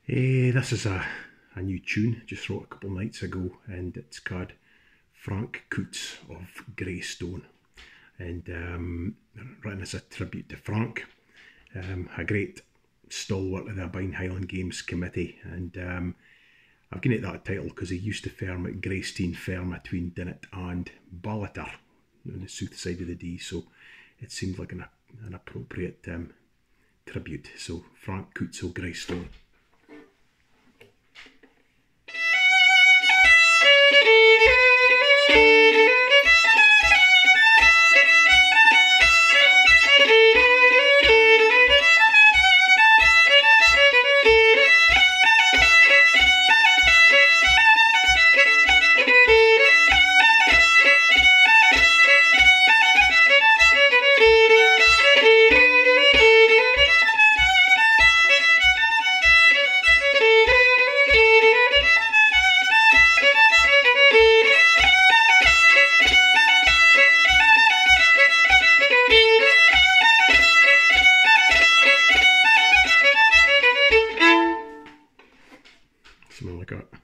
This is a new tune, just wrote a couple nights ago, and it's called Frank Coutts of Greystone, and written as a tribute to Frank, a great stalwart of the Abine Highland Games Committee, and I've given it that title because he used to farm at Greystone Farm between Dinnet and Ballater on the south side of the Dee, so it seemed like an appropriate tribute. So Frank Coutts of Greystone. Something like that.